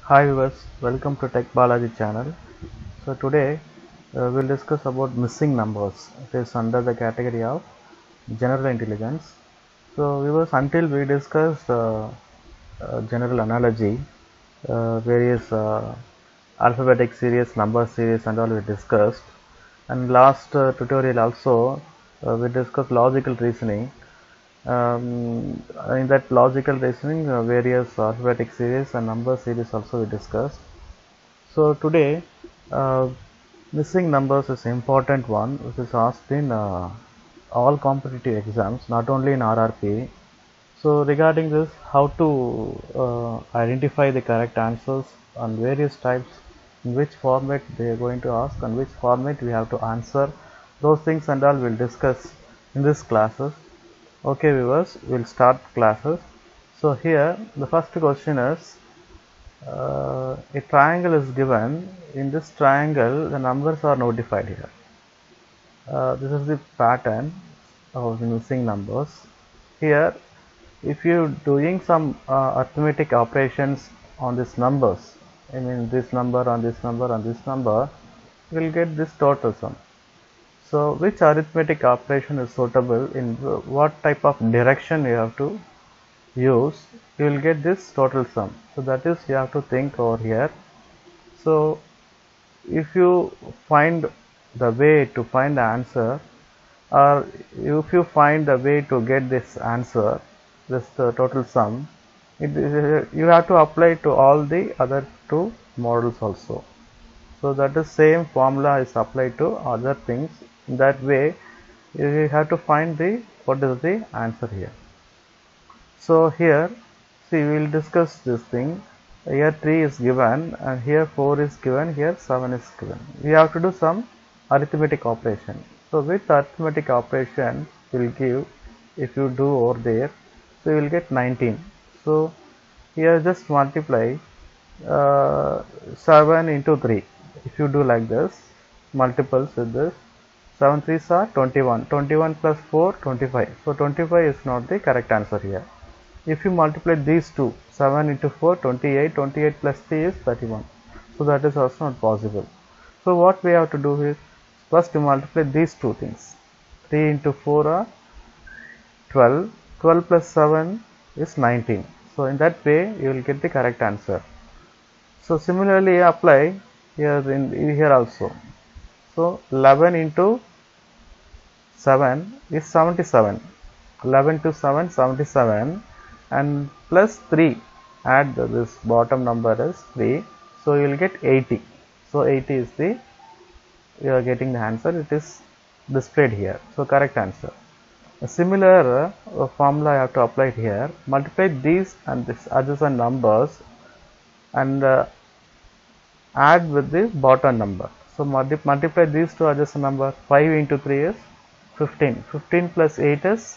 Hi viewers, welcome to Tech Balaji channel. So today we'll discuss about missing numbers. It is under the category of general intelligence. So viewers, until we discussed general analogy, various alphabetic series, number series and all we discussed. And last tutorial also we discussed logical reasoning. In that logical reasoning, various alphabetic series and number series also we discussed. So today, uh, missing numbers is important one which is asked in all competitive exams, not only in RRP. So regarding this, how to identify the correct answers on various types, in which format they are going to ask, and which format we have to answer, those things and all we'll discuss in this classes. Okay viewers, we'll start classes. So here the first question is, a triangle is given. In this triangle the numbers are notified here. This is the pattern of the missing numbers. Here if you doing some arithmetic operations on these numbers, I mean this number on this number on this number, you will get this total sum. So which arithmetic operation is suitable, in what type of direction you have to use, you will get this total sum. So that is you have to think over here. So if you find the way to find the answer, or if you find the way to get this answer, this total sum, you have to apply to all the other two models also. So that is same formula is applied to other things. In that way you have to find the what is the answer here. So here, see, we will discuss this thing. Here 3 is given and here 4 is given, here 7 is given. We have to do some arithmetic operation. So with arithmetic operation will give, if you do over there, so you will get 19. So here just multiply 7 into 3. If you do like this, multiples with this, 7 3s are 21. 21 plus 4, 25. So 25 is not the correct answer here. If you multiply these two, 7 into 4, 28, 28 plus 3 is 31. So that is also not possible. So what we have to do is, first to multiply these two things. 3 into 4 are 12, 12 plus 7 is 19. So in that way you will get the correct answer. So similarly apply here also. So 11 into 7 is 77. 11 to 7, 77, and plus 3, add this bottom number as 3, so you will get 80. So 80 is the, you are getting the answer, it is displayed here. So correct answer. A similar formula I have to apply here. Multiply these and this adjacent numbers and add with the bottom number. So multiply these two adjacent numbers. 5 into 3 is 15. 15 plus 8 is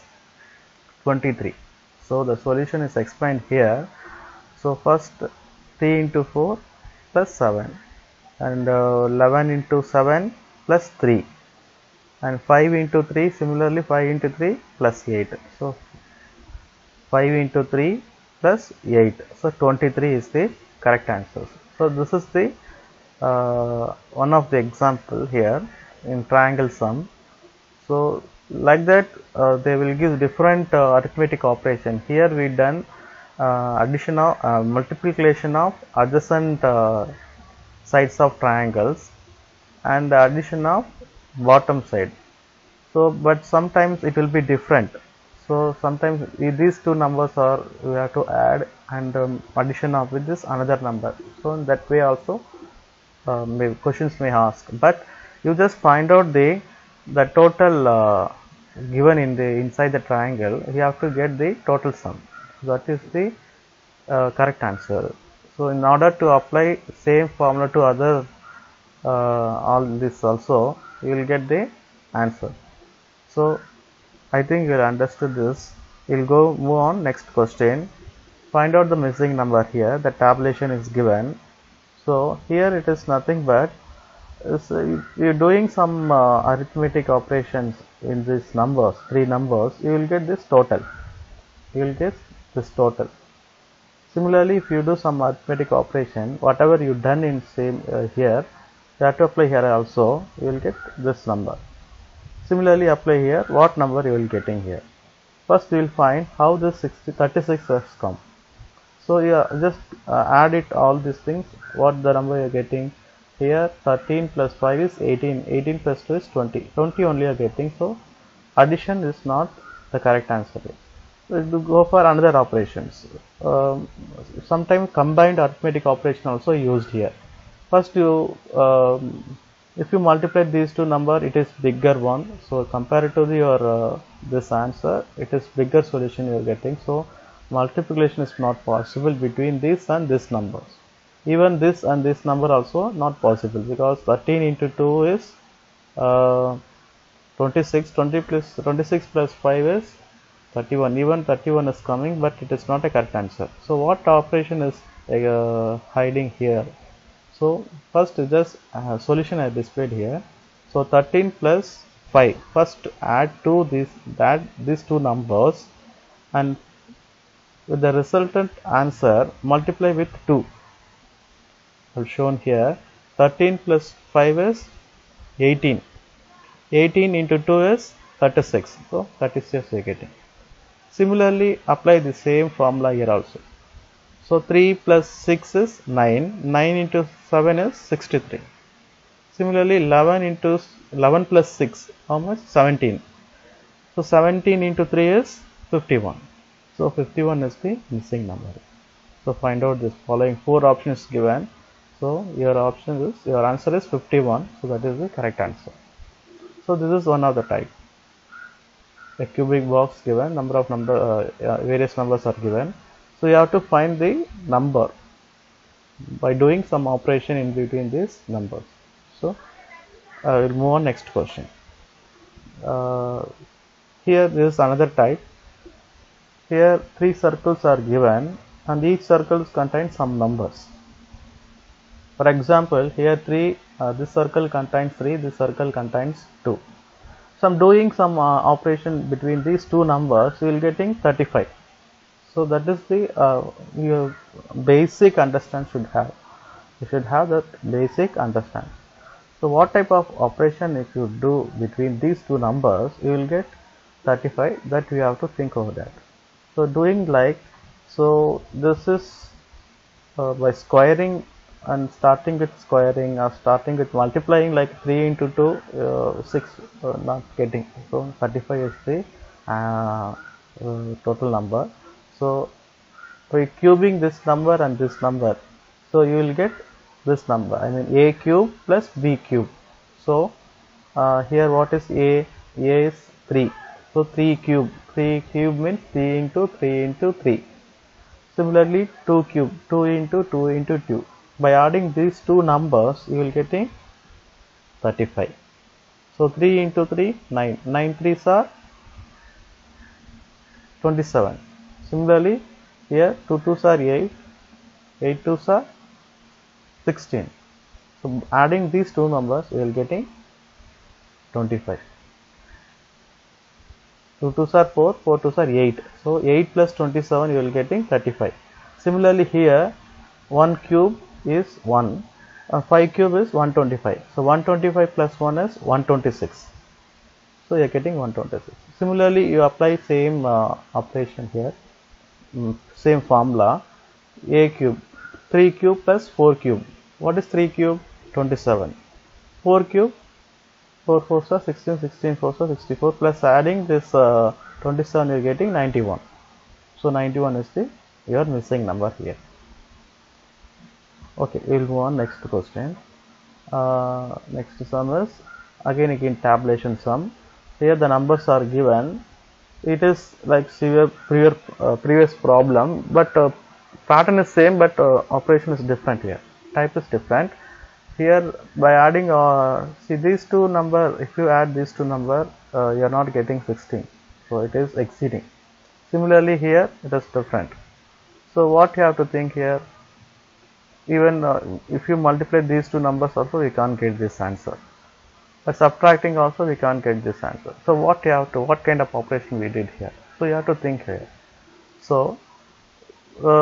23. So the solution is explained here. So first 3 into 4 plus 7 and 11 into 7 plus 3 and 5 into 3, similarly 5 into 3 plus 8. So 5 into 3 plus 8. So 23 is the correct answer. So this is the one of the example here in triangle sum. So like that they will give different arithmetic operation. Here we done addition of multiplication of adjacent sides of triangles and the addition of bottom side. So but sometimes it will be different. So sometimes these two numbers are, we have to add and addition of with this another number. So in that way also questions may ask, but you just find out the total given in the inside the triangle. You have to get the total sum. That is the correct answer. So in order to apply same formula to other all this also, you will get the answer. So I think you will understood this. We'll go move on next question. Find out the missing number here. The tabulation is given. So here it is nothing but you're doing some arithmetic operations in these numbers, 3 numbers, you will get this total. You will get this total. Similarly, if you do some arithmetic operation, whatever you done in same here, you have to apply here also. You will get this number. Similarly, apply here. What number you will getting here? First, you will find how this 36 has come. So yeah, just add it all these things. What the number you are getting here? 13 plus 5 is 18. 18 plus 2 is 20. 20 only you are getting. So addition is not the correct answer. We'll go for another operations. Sometimes combined arithmetic operation also used here. First, you if you multiply these two number, it is bigger one. So compared to your this answer, it is bigger solution you are getting. So multiplication is not possible between this and this numbers. Even this and this number also not possible, because 13 into 2 is 26. 26 plus 5 is 31. Even 31 is coming, but it is not a correct answer. So what operation is hiding here? So first just solution I displayed here. So 13 plus 5. First add to these two numbers, and with the resultant answer multiply with 2. I've shown here. 13 plus 5 is 18. 18 into 2 is 36. So 36 you are getting. Similarly, apply the same formula here also. So 3 plus 6 is 9. 9 into 7 is 63. Similarly, 11 plus 6, how much? 17. So 17 into 3 is 51. So 51 is the missing number. So find out this following 4 options given. So your answer is 51. So that is the correct answer. So this is one of the type. A cubic box given, various numbers are given. So you have to find the number by doing some operation in between these numbers. So we'll move on next question. Here is another type. Here 3 circles are given, and each circle contains some numbers. For example, here this circle contains 3, this circle contains 2. So I'm doing some operation between these two numbers, you will getting 35. So that is the your basic understand should have. You should have that basic understand. So what type of operation if you do between these two numbers, you will get 35. That we have to think over that. So doing like, so this is by squaring and starting with squaring or starting with multiplying, like 3 into 2 6 not getting. So 35 is the total number. So by cubing this number and this number, so you will get this number, I mean a cube plus b cube. So here what is a is 3. So 3 cube means 3 into 3 into 3. Similarly 2 cube, 2 into 2 into 2. By adding these two numbers, you will getting 35. So 3 into 3, 9. 9 3s are 27. Similarly, here 2 2s are 8. 8 2s are 16. So adding these two numbers, you will getting 25. 2 2s are 4. 4 2s are 8. So 8 plus 27, you will getting 35. Similarly, here 1 cube is 1, 5 cube is 125. So 125 plus 1 is 126. So you are getting 126. Similarly, you apply same operation here, same formula. A cube, 3 cube plus 4 cube. What is 3 cube? 27. 4 cube, 4 4s are 16, 16 4s are 64, plus adding this 27, you are getting 91. So 91 is your missing number here. Okay, we will move on next question. Next sum is again tabulation sum. Here the numbers are given. It is like previous problem, but pattern is same, but operation is different here. Type is different. Here by adding see these two number, if you add these two number, you are not getting 16. So it is exceeding. Similarly here it is different. So what you have to think here, even if you multiply these two numbers also, we can't get this answer. By subtracting also we can't get this answer. So what kind of operation we did here? So you have to think here. So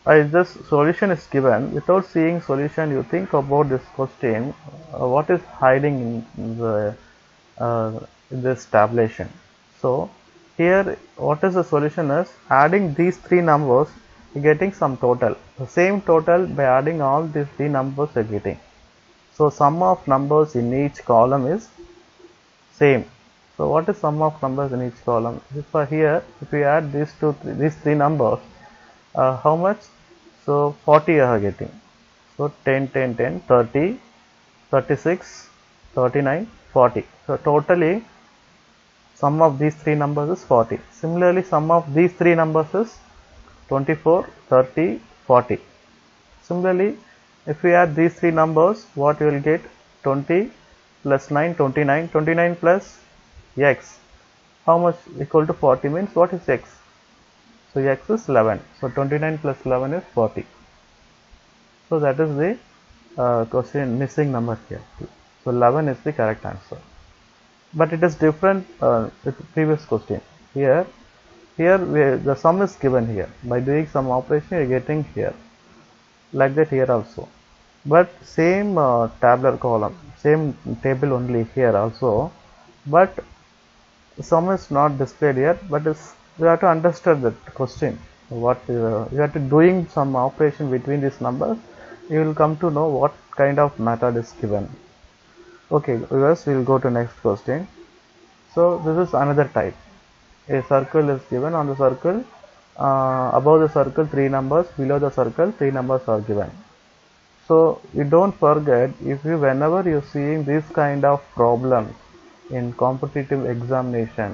This solution is given. Without seeing solution, you think about this question, what is hiding in the this tabulation. So here what is the solution is adding these three numbers, getting some total. The same total by adding all these three numbers you are getting. So sum of numbers in each column is same. So what is sum of numbers in each column? For here, if we add these three numbers, how much? So 40 you are getting. So 10, 10, 10, 30, 36, 39, 40. So totally sum of these three numbers is 40. Similarly, sum of these three numbers is 24, 30, 40. Similarly, if we add these three numbers, what you will get? 20 plus 9, 29, 29 plus x. How much equal to 40 means what is x? So x is 11. So 29 plus 11 is 40. So that is the question missing number here. So 11 is the correct answer. But it is different with the previous question. Here the sum is given here. By doing some operation you are getting here. Like that here also. But same tabular column, same table only here also. But sum is not displayed here, but you have to understand that question. What you have to doing some operation between these numbers, you will come to know what kind of method is given. Okay, viewers, we will go to next question. So this is another type. A circle is given. On the circle, above the circle 3 numbers, below the circle 3 numbers are given. So you don't forget, if you whenever you seeing this kind of problems in competitive examination,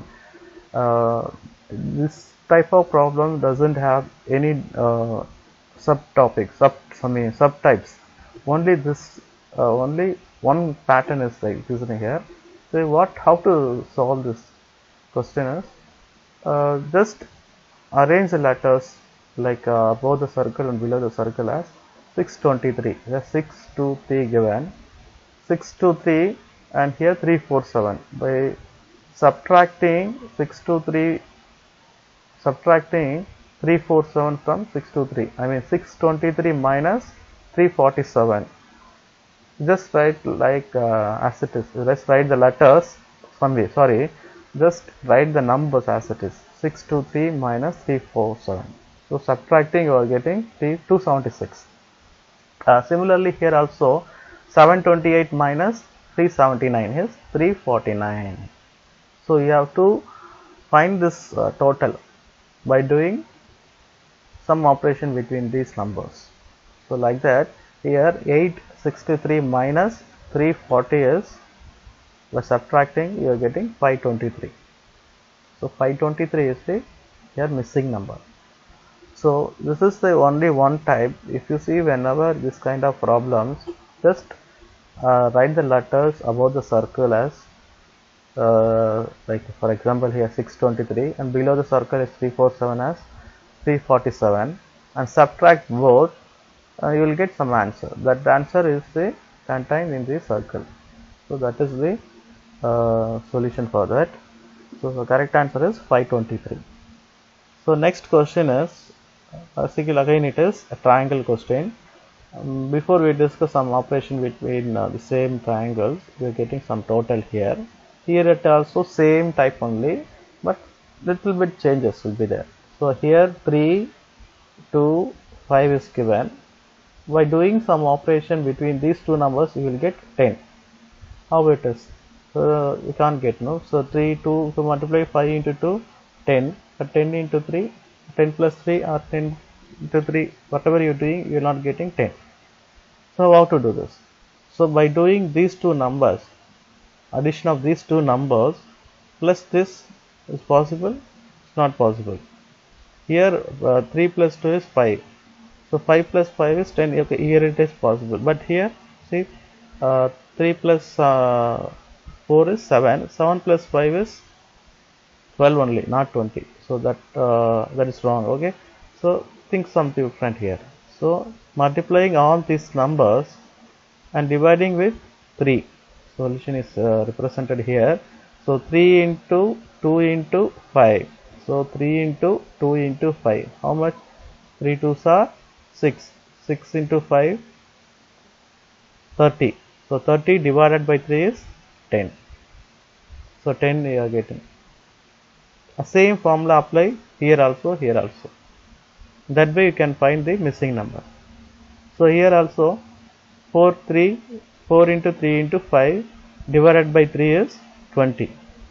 this type of problem doesn't have any subtopics, subtypes. Only this, only one pattern is using here. So how to solve this question is, just arrange the letters like above the circle and below the circle as 623. There 6, 2, 3 given. 6, 2, 3 and here 3, 4, 7. By subtracting 6, 2, 3, subtracting 3, 4, 7 from 6, 2, 3. I mean 623 minus 347. Just write like as it is. Let's write the letters. Just write the numbers as it is. 623 minus 347. So subtracting you are getting 276. Similarly here also 728 minus 379 is 349. So you have to find this total by doing some operation between these numbers. So like that, here 863 minus 340 is, by subtracting you are getting 523. So 523 is the here missing number. So this is the only one type. If you see whenever this kind of problems, just write the letters above the circle as like for example here 623 and below the circle is 347 as 347 and subtract both, you will get some answer. That answer is the contained in the circle. So that is the solution for that. So the correct answer is 523. So next question is again it is a triangle question. Before we discuss some operation between the same triangles, we are getting some total here. Here it also same type only, but little bit changes will be there. So here 3, 2, 5 is given. By doing some operation between these two numbers, you will get 10. How it is? So you can't get, no. So 3, 2, to multiply 5 into 2, 10. But 10 into 3, 10 plus 3 or 10 into 3, whatever you are doing, you are not getting 10. So how to do this? So by doing these two numbers, addition of these two numbers plus this is possible? It's not possible. Here 3 plus 2 is 5. So 5 plus 5 is 10. Okay, here it is possible. But here, see, 3 plus 4 is 7. 7 plus 5 is 12 only, not 20. So that is wrong. Okay. So think something different here. So multiplying all these numbers and dividing with 3. Solution is represented here. So 3 into 2 into 5. So 3 into 2 into 5. How much? 3 2s are 6. 6 into 5, 30. So 30 divided by 3 is 10. So 10 you are getting. The same formula apply here also, here also. That way you can find the missing number. So here also 4 into 3 into 5 divided by 3 is 20.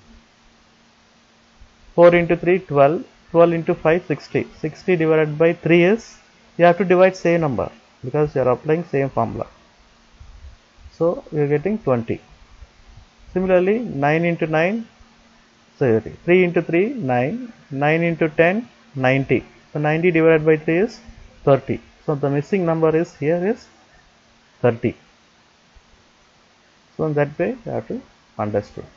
4 into 3 12, 12 into 5 60. 60 divided by 3 is, you have to divide same number because you are applying same formula. So you are getting 20. Similarly 9 into 9, sorry, 3 into 3 9, 9 into 10 90. So 90 divided by 3 is 30. So the missing number is here is 30. So in that way you have to understand.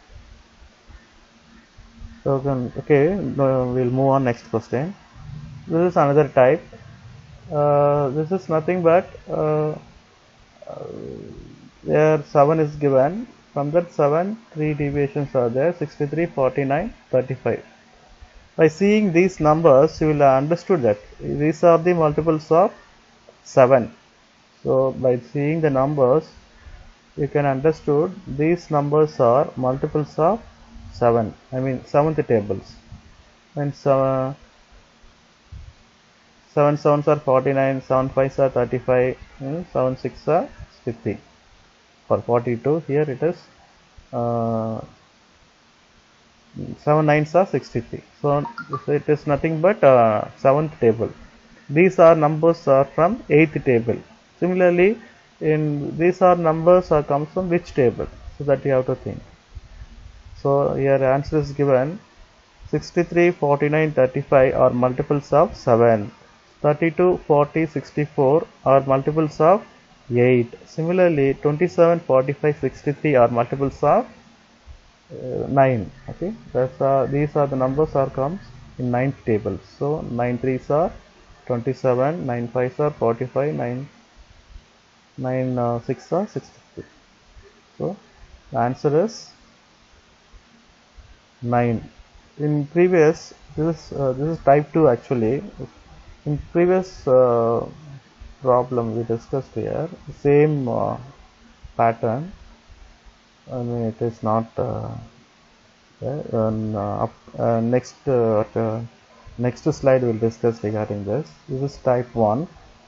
So okay, we'll move on next question. This is another type. This is nothing but where 7 is given. From that 7, 3 deviations are there: 63, 49, 35. By seeing these numbers, you will understood that these are the multiples of 7. So by seeing the numbers, you can understood these numbers are multiples of 7. I mean 7th tables. And 7 sevens are 49, 7 fives are 35, 7 six are 50. For 42, here it is 7 nines are 63. So it is nothing but 7th table. These are numbers are from 8th table. Similarly, in these are numbers are comes from which table? So that you have to think. So here answer is given: 63, 49, 35 are multiples of 7. 32, 40, 64 are multiples of 8. Similarly, 27, 45, 63 are multiples of 9. Okay, these are the numbers are comes in 9th table. So 9 threes are 27, 9 fives are 45, 9 six are 63. So the answer is 9. In previous, this is type 2 actually. In previous problem we discussed here, same pattern. I mean it is not next slide we'll discuss regarding this. This is type 1.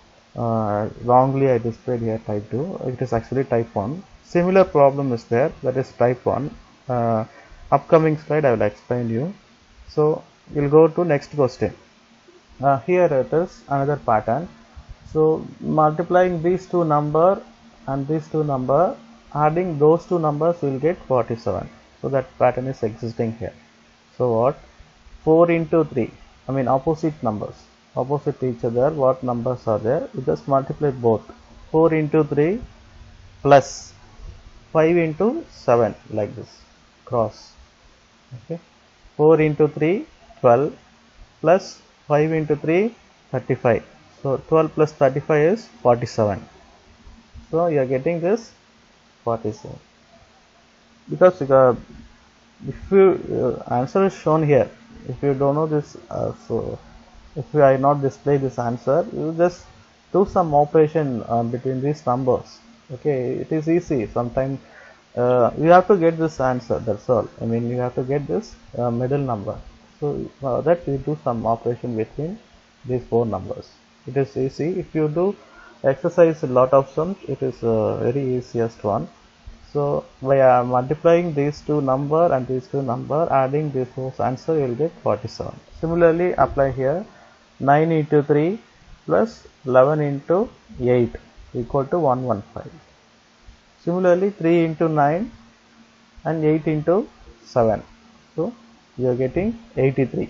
Wrongly I displayed here type 2. It is actually type 1. Similar problem is there, that is type 1. Upcoming slide I will explain you. So we'll go to next question. Here it is another pattern. So multiplying these two number and these two number, adding those two numbers, we will get 47. So that pattern is existing here. So what? 4 into 3, I mean opposite numbers, opposite each other, what numbers are there? We just multiply both. 4 into 3 plus 5 into 7, like this, cross. Okay, 4 into 3 12 plus 5 into 3 35. So 12 plus 35 is 47. So you are getting this 47 because if you answer is shown here. If you don't know this, so if I not display this answer, you just do some operation between these numbers. Okay, it is easy. Sometimes you have to get this answer, that's all. I mean you have to get this middle number. So that you do some operation between these four numbers. It is easy. If you do exercise a lot of sums, it is very easiest one. So by multiplying these two number and these two number, adding this whole answer, you will get 47. Similarly, apply here 9 into 3 plus 11 into 8 equal to 115. Similarly, 3 into 9 and 8 into 7. So you are getting 83.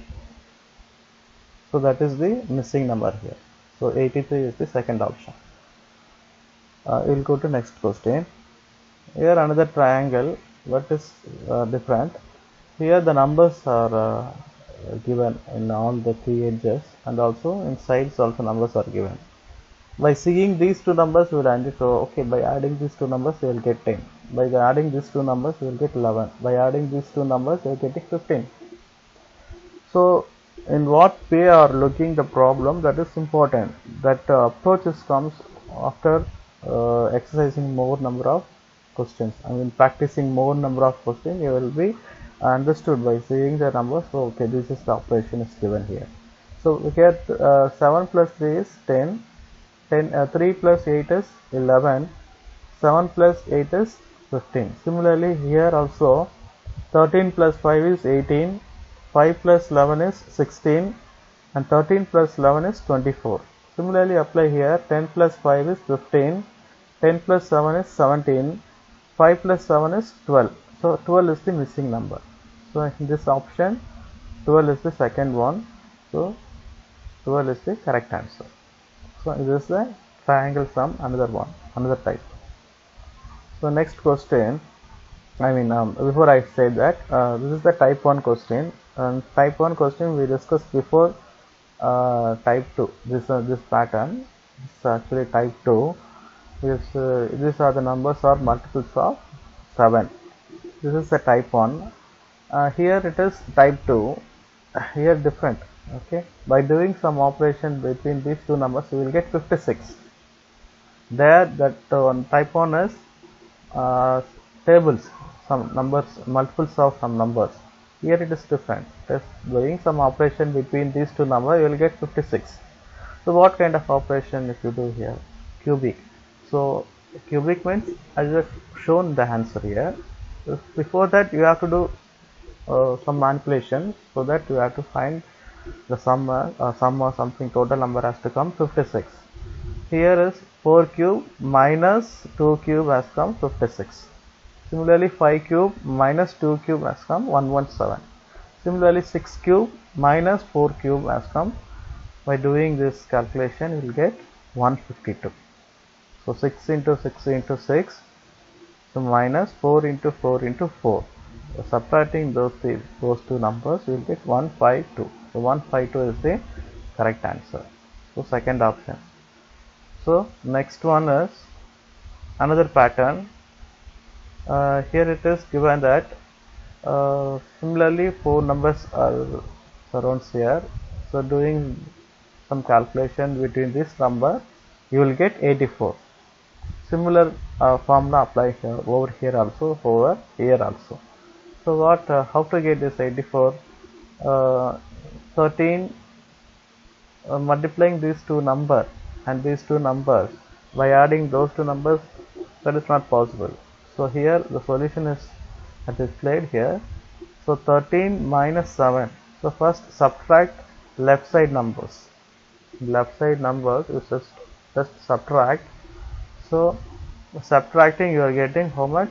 So that is the missing number here. So 83 is the second option. We will go to next question. Here another triangle. What is different? Here the numbers are given in all the three edges, and also in sides also numbers are given. By seeing these two numbers, we will identify. Okay, by adding these two numbers, we will get 10. By adding these two numbers, we will get 11. By adding these two numbers, we are getting 15. So in what way are looking the problem, that is important. That approaches comes after exercising more number of questions. I mean, practicing more number of questions, you will be understood by seeing the numbers. So okay, this is the operation is given here. So we get 7 plus 3 is 10, 3 plus 8 is 11, 7 plus 8 is 15. Similarly here also 13 plus 5 is 18, 5 plus 11 is 16, and 13 plus 11 is 24. Similarly apply here, 10 plus 5 is 15, 10 plus 7 is 17, 5 plus 7 is 12. So 12 is the missing number. So in this option 12 is the second one. So 12 is the correct answer. So this is the triangle sum, another one, another type. So next question, before I said that this is the type 1 question, and type 1 question we discussed before type 2. This pattern is actually type 2. These are the numbers or multiples of 7. This is the type 1. Here it is type 2. Here different. Okay, by doing some operation between these two numbers you will get 56. There that type 1 is tables, some numbers, multiples of some numbers. Here it is different. Just doing some operation between these two numbers you will get 56. So what kind of operation if you do here? Cubic. So cubic means I just shown the answer here. Before that you have to do some manipulation, so that you have to find the sum or something, total number has to come 56. Here is 4 cube minus 2 cube has come 56. Similarly 5 cube minus 2 cube has come 117. Similarly 6 cube minus 4 cube has come. By doing this calculation you will get 152. So 6 into 6 into 6, so minus 4 into 4 into 4. So subtracting those two numbers you will get 152. So 152 is the correct answer. So second option. So next one is another pattern. Here it is given that similarly 4 numbers are surrounds here. So doing some calculation between this number you will get 84. Similar formula apply here, over here also, over here also. So what? How to get this 84? 13 multiplying these two numbers and these two numbers by adding those two numbers, that is not possible. So here the solution is displayed here. So 13 minus 7. So first subtract left side numbers. Left side numbers is just subtract. So subtracting you are getting how much?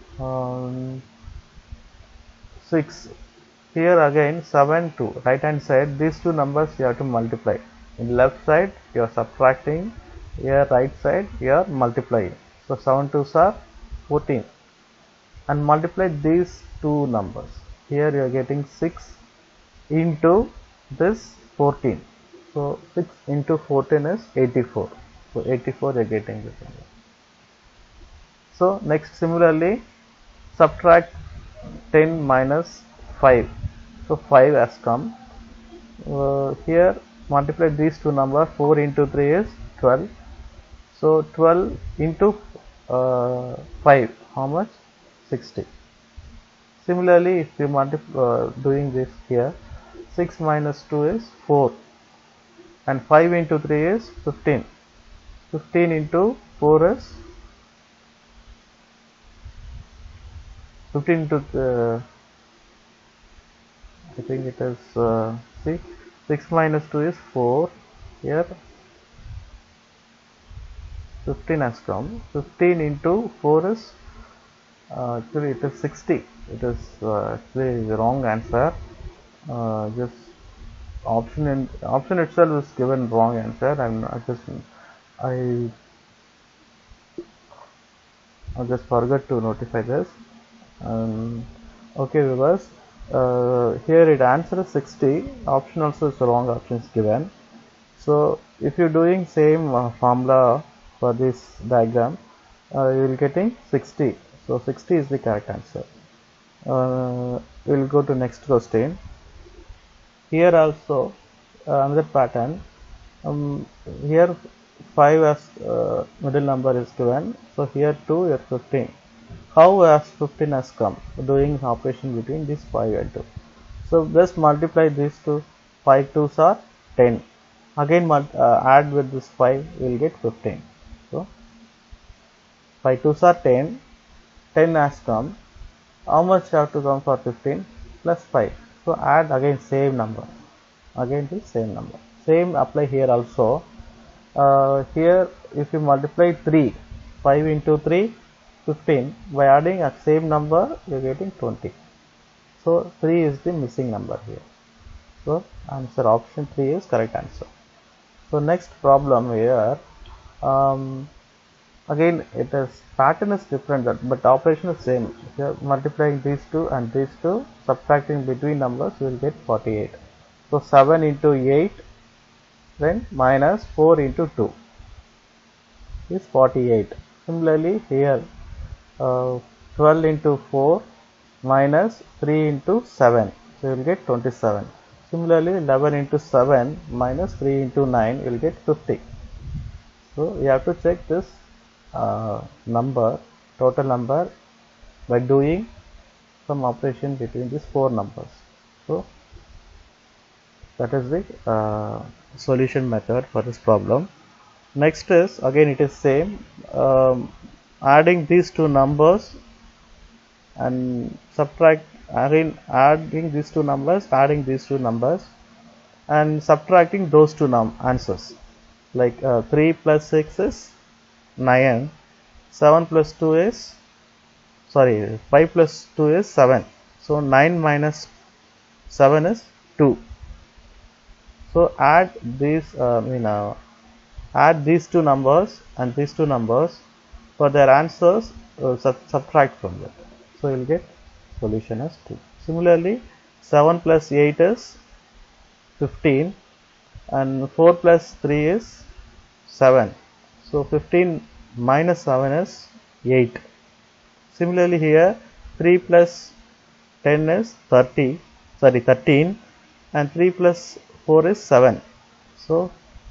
6. Here again 7 to right hand side, these two numbers you have to multiply. In left side you are subtracting, here right side you are multiplying. So 7 2s are 14, and multiply these two numbers. Here you are getting 6 into this 14. So 6 into 14 is 84. So 84 you are getting this number. So next similarly subtract 10 minus 5. So 5 has come. Here multiply these two numbers. 4 into 3 is 12. So 12 into 5, how much? 60. Similarly if you multiply doing this here, 6 minus 2 is 4, and 5 into 3 is 15. 15 into 4 is 15 into I think it is see, 6 minus 2 is 4. Here 15 has come. 15 into 4 is actually it is 60. It is actually the wrong answer. Just option itself is given wrong answer. I just forgot to notify this. Okay viewers, here it answer is 60. Option also is the wrong option is given. So if you doing same formula for this diagram, you will getting 60. So 60 is the correct answer. We will go to next question. here also another pattern. Here 5 as middle number is given, so here 2, here 15. How has 15 has come? Doing operation between this 5 and 2. So just multiply these two. 5 2s are 10. Again add with this 5, we will get 15. So 5 2s are 10. 10 has come. How much have to come for 15? Plus 5. So add again same number. Again the same number. Same apply here also. Here if you multiply 3, 5 into 3, 15. By adding a same number, you are getting 20. So 3 is the missing number here. So answer option 3 is correct answer. So next problem here. Again it is pattern is different, but operation is same. Here multiplying these two and these two, subtracting between numbers, you will get 48. So 7 into 8, then minus 4 into 2 is 48. Similarly here 12 into 4 minus 3 into 7, so you will get 27. Similarly 11 into 7 minus 3 into 9, you will get 50. So you have to check this number, total number, by doing some operation between these 4 numbers. So that is the solution method for this problem. Next is again it is same, adding these two numbers and subtract, again adding these two numbers, adding these two numbers and subtracting those two answers. Like 3 plus 6 is 9, 7 plus 2 is, sorry, 5 plus 2 is 7. So 9 minus 7 is 2. So add these, add these two numbers and these two numbers. For their answers, subtract from that. So you will get solution as 2. Similarly, 7 plus 8 is 15 and 4 plus 3 is 7. So 15 minus 7 is 8. Similarly here 3 plus 10 is 13 and 3 plus 4 is 7. So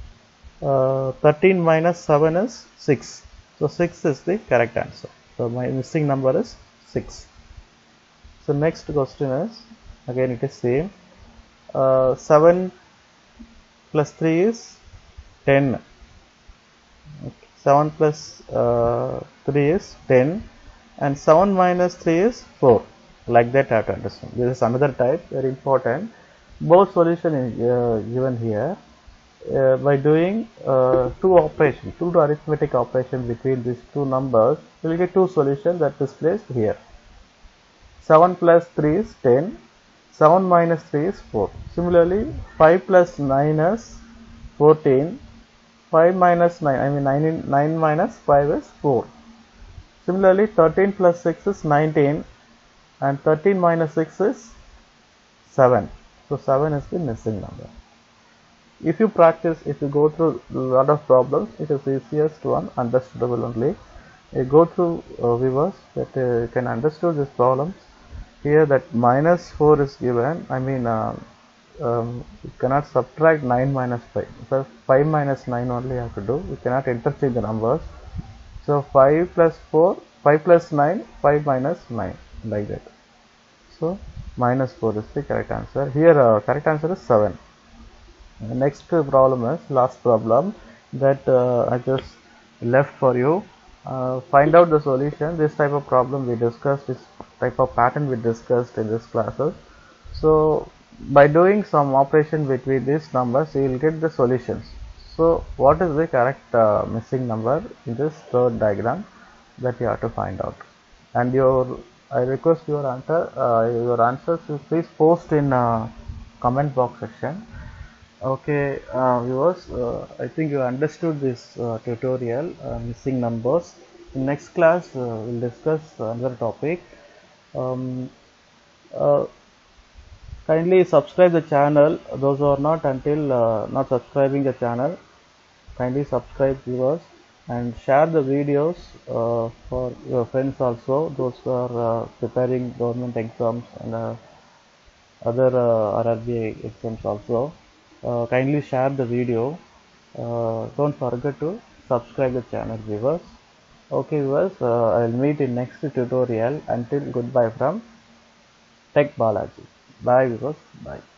13 minus 7 is 6. So 6 is the correct answer. So my missing number is 6. So next question is, again it is same. 7 plus 3 is 10. 7 plus 3 is 10 and 7 minus 3 is 4. Like that I have to understand. This is another type, very important. Both solution is given here. By doing two arithmetic operations between these two numbers, you will get two solutions that is placed here. 7 plus 3 is 10, 7 minus 3 is 4. Similarly, 5 plus 9 is 14, 5 minus 9, 9 minus 5 is 4. Similarly, 13 plus 6 is 19 and 13 minus 6 is 7. So 7 is the missing number. If you practice, if you go through a lot of problems, it is easiest one, understandable only. You go through viewers that you can understand these problems. Here that minus 4 is given, you cannot subtract 9 minus 5. So 5 minus 9 only you have to do. You cannot interchange the numbers. So 5 plus 4, 5 plus 9, 5 minus 9, like that. So minus 4 is the correct answer. Here correct answer is 7. The next problem is last problem that I just left for you. Find out the solution. This type of problem we discussed, this type of pattern we discussed in this classes. So by doing some operation between these numbers, you will get the solutions. So what is the correct missing number in this third diagram, that you have to find out. And I request your answers you please post in comment box section. Okay, viewers, I think you understood this tutorial, missing numbers. In next class, we'll discuss another topic. Kindly subscribe the channel. Those who are not not subscribing the channel, kindly subscribe, viewers, and share the videos for your friends also, those who are preparing government exams and other RRB exams also. Kindly share the video. Don't forget to subscribe the channel, viewers. Okay viewers, I'll meet in next tutorial. Until goodbye from Tech Balaji. Bye viewers. Bye.